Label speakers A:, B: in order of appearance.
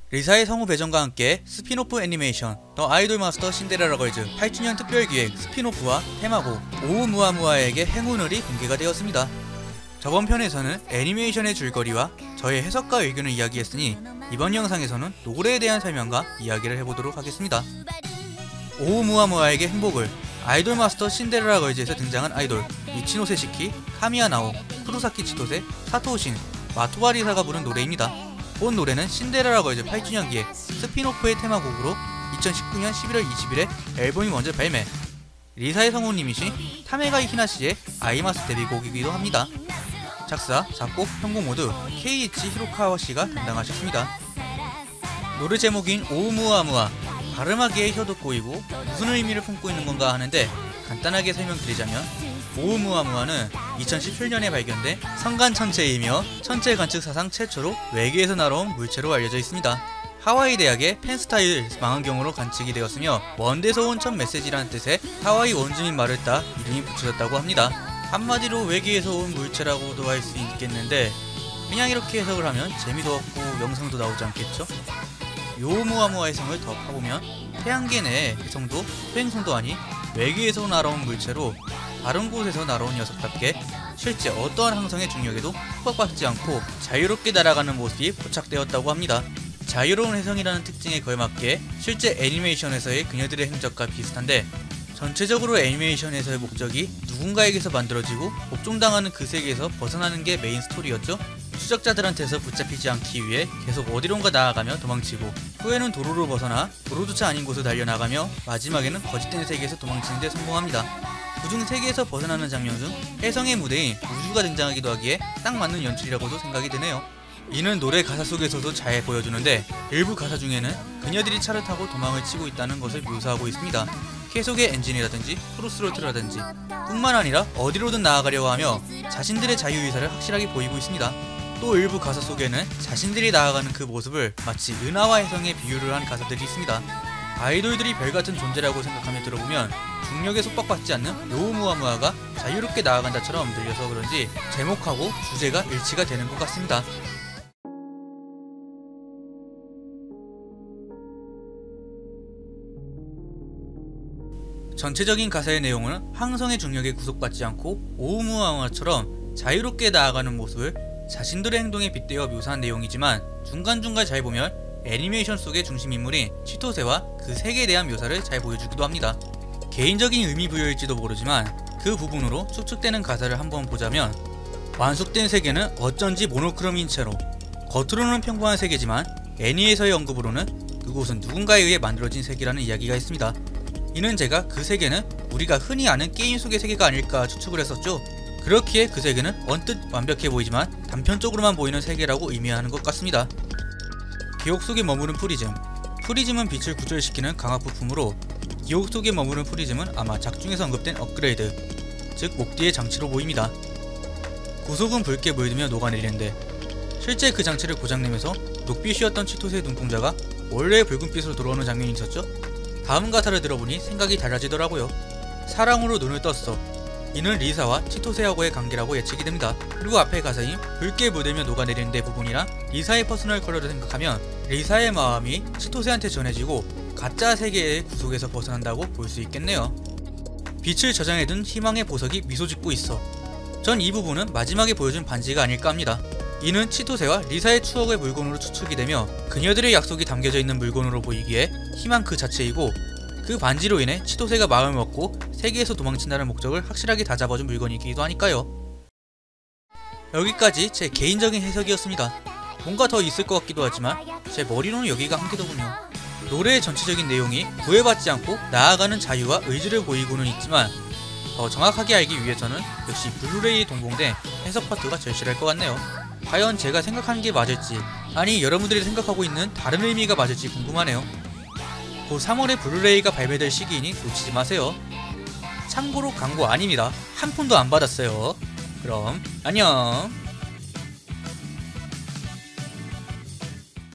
A: 리사의 성우 배정과 함께 스피노프 애니메이션 더 아이돌 마스터 신데렐라 걸즈 8주년 특별기획 스피노프와 테마곡 오우무아무아에게 행운을이 공개가 되었습니다. 저번 편에서는 애니메이션의 줄거리와 저의 해석과 의견을 이야기했으니 이번 영상에서는 노래에 대한 설명과 이야기를 해보도록 하겠습니다. 오우무아무아에게 행복을, 아이돌 마스터 신데렐라 걸즈에서 등장한 아이돌 이치노세 시키, 카미야 나오, 쿠로사키 치토세, 사토우신, 마토바 리사가 부른 노래입니다. 본 노래는 신데렐라 걸즈 8주년 기획 스피노프의 테마곡으로 2019년 11월 20일에 앨범이 먼저 발매, 리사의 성우님이신 타메가이 히나씨의 아이마스 데뷔곡이기도 합니다. 작사, 작곡, 편곡 모두 케이이치 히로카와씨가 담당하셨습니다. 노래 제목인 오우무아무아, 발음하기에 혀도 꼬이고 무슨 의미를 품고 있는 건가 하는데 간단하게 설명드리자면, 오우무아무아는 2017년에 발견된 성간 천체이며 천체 관측 사상 최초로 외계에서 날아온 물체로 알려져 있습니다. 하와이 대학의 펜스타일 망원경으로 관측이 되었으며 먼 데서 온 첫 메시지라는 뜻의 하와이 원주민 말을 따 이름이 붙여졌다고 합니다. 한마디로 외계에서 온 물체라고도 할 수 있겠는데, 그냥 이렇게 해석을 하면 재미도 없고 영상도 나오지 않겠죠? 오우무아무아의 성을 더 파보면 태양계 내의 혜성도 소행성도 아닌 외계에서 날아온 물체로 다른 곳에서 날아온 녀석답게 실제 어떠한 항성의 중력에도 핍박받지 않고 자유롭게 날아가는 모습이 포착되었다고 합니다. 자유로운 혜성이라는 특징에 걸맞게 실제 애니메이션에서의 그녀들의 행적과 비슷한데, 전체적으로 애니메이션에서의 목적이 누군가에게서 만들어지고 복종당하는 그 세계에서 벗어나는 게 메인 스토리였죠. 추적자들한테서 붙잡히지 않기 위해 계속 어디론가 나아가며 도망치고, 후에는 도로로 벗어나 도로조차 아닌 곳을 달려나가며 마지막에는 거짓된 세계에서 도망치는 데 성공합니다. 그중 세계에서 벗어나는 장면 중 혜성의 무대인 우주가 등장하기도 하기에 딱 맞는 연출이라고도 생각이 드네요. 이는 노래 가사 속에서도 잘 보여주는데, 일부 가사 중에는 그녀들이 차를 타고 도망을 치고 있다는 것을 묘사하고 있습니다. 계속의 엔진이라든지 크로스로드라든지 뿐만 아니라 어디로든 나아가려고 하며 자신들의 자유의사를 확실하게 보이고 있습니다. 또 일부 가사 속에는 자신들이 나아가는 그 모습을 마치 은하와 혜성에 비유를 한 가사들이 있습니다. 아이돌들이 별같은 존재라고 생각하며 들어보면 중력에 속박받지 않는 오우무아무아가 자유롭게 나아간다처럼 들려서 그런지 제목하고 주제가 일치가 되는 것 같습니다. 전체적인 가사의 내용은 항성의 중력에 구속받지 않고 오우무아무아처럼 자유롭게 나아가는 모습을 자신들의 행동에 빗대어 묘사한 내용이지만, 중간중간 잘 보면 애니메이션 속의 중심인물인 치토세와 그 세계에 대한 묘사를 잘 보여주기도 합니다. 개인적인 의미 부여일지도 모르지만 그 부분으로 추측되는 가사를 한번 보자면, 완숙된 세계는 어쩐지 모노크롬인 채로 겉으로는 평범한 세계지만 애니에서의 언급으로는 그곳은 누군가에 의해 만들어진 세계라는 이야기가 있습니다. 이는 제가 그 세계는 우리가 흔히 아는 게임 속의 세계가 아닐까 추측을 했었죠. 그렇기에 그 세계는 언뜻 완벽해 보이지만 단편적으로만 보이는 세계라고 의미하는 것 같습니다. 기억 속에 머무른 프리즘. 프리즘은 빛을 구절시키는 강화 부품으로, 기억 속에 머무른 프리즘은 아마 작중에서 언급된 업그레이드, 즉 목뒤의 장치로 보입니다. 구속은 붉게 물들며 녹아내리는데, 실제 그 장치를 고장내면서 녹빛이었던 치토세의 눈동자가 원래의 붉은빛으로 돌아오는 장면이 있었죠. 다음 가사를 들어보니 생각이 달라지더라고요. 사랑으로 눈을 떴어. 이는 리사와 치토세하고의 관계라고 예측이 됩니다. 그리고 앞의 가사인 붉게 물들며 녹아내리는 데 부분이랑 리사의 퍼스널 컬러를 생각하면 리사의 마음이 치토세한테 전해지고 가짜 세계의 구속에서 벗어난다고 볼 수 있겠네요. 빛을 저장해둔 희망의 보석이 미소 짓고 있어. 전 이 부분은 마지막에 보여준 반지가 아닐까 합니다. 이는 치토세와 리사의 추억의 물건으로 추측이 되며 그녀들의 약속이 담겨져 있는 물건으로 보이기에 희망 그 자체이고, 그 반지로 인해 치토세가 마음을 먹고 세계에서 도망친다는 목적을 확실하게 다잡아준 물건이기도 하니까요. 여기까지 제 개인적인 해석이었습니다. 뭔가 더 있을 것 같기도 하지만 제 머리로는 여기가 한계더군요. 노래의 전체적인 내용이 구애받지 않고 나아가는 자유와 의지를 보이고는 있지만, 더 정확하게 알기 위해서는 역시 블루레이에 동봉된 해석 파트가 절실할 것 같네요. 과연 제가 생각하는 게 맞을지, 아니 여러분들이 생각하고 있는 다른 의미가 맞을지 궁금하네요. 곧 3월에 블루레이가 발매될 시기이니 놓치지 마세요. 참고로 광고 아닙니다. 한 푼도 안 받았어요. 그럼 안녕.